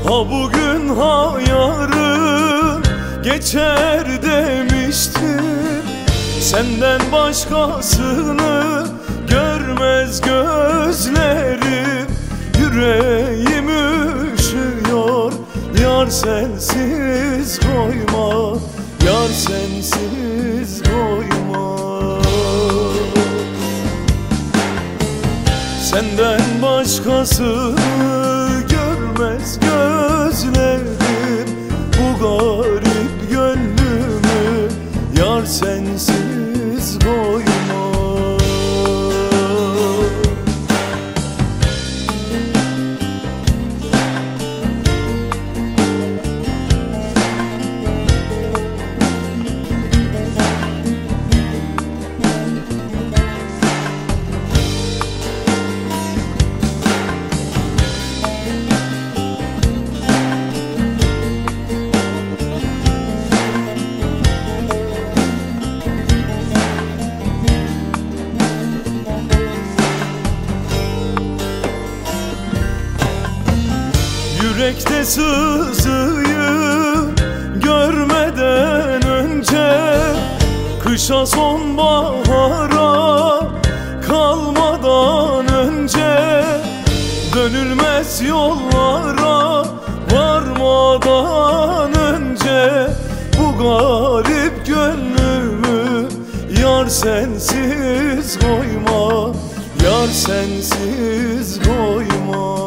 Ha bugün ha yarın geçer demiştim. Senden başkasını görmez gözlerim. Yüreğim üşüyor, yar sensiz koyma, yar sensiz koyma. Senden başkasını görmez gözlerim. Bu garip gönlümü yar sensiz koyma. Yürekte sızıyı görmeden önce, kışa sonbahara kalmadan önce, dönülmez yollara varmadan önce, bu garip gönlümü yar sensiz koyma, yar sensiz koyma.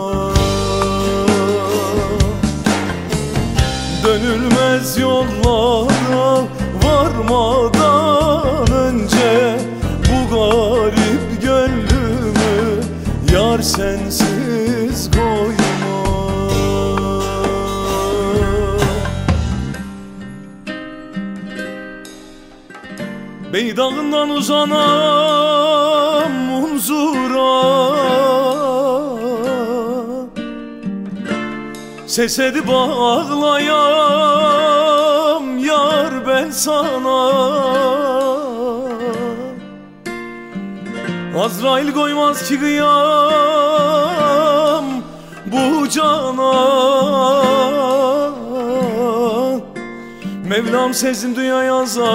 Dönülmez yollara varmadan önce, bu garip gönlümü yar sensiz koyma. Beydağından uzanan munzura ses edip ağlayam yar ben sana. Azrail koymaz ki kıyam bu cana. Mevlam sezin dünya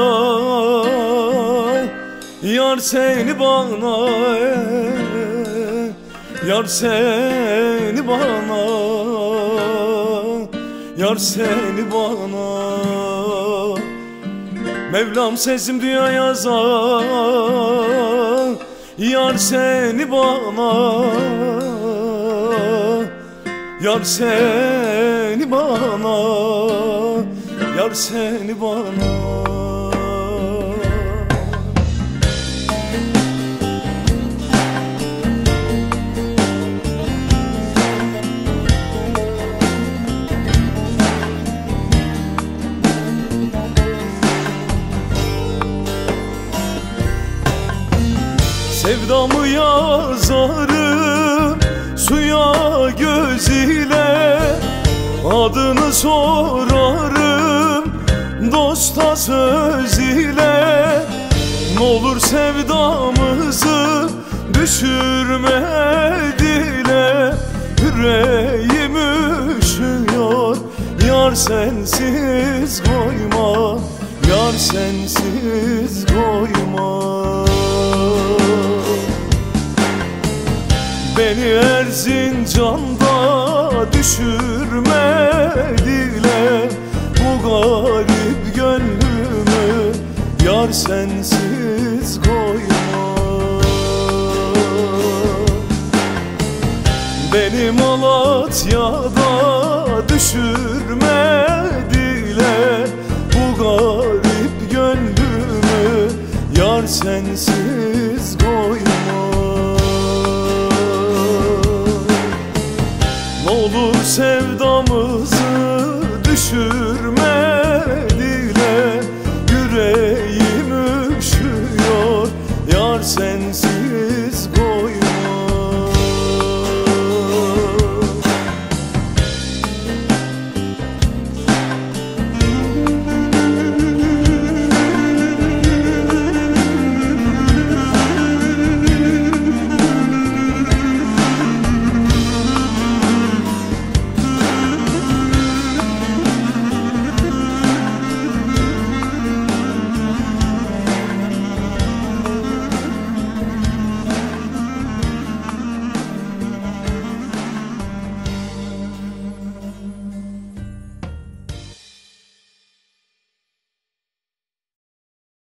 yazar, yar seni bana, yar seni bana, yar seni bana. Mevlam sezim dünya yazar, yar seni bana, yar seni bana, yar seni bana. Sevdamı yazarım suya göz ile, adını sorarım dosta söz ile. N'olur sevdamızı düşürme dile, yüreğim üşüyor, yar sensiz koyma, yar sensiz koyma. Beni Erzincan'da düşürme dile, bu garip gönlümü yar sensiz koyma. Beni Malatya'da düşürme dile, bu garip gönlümü yar sensiz koyma. N'olur sevdamızı düşürme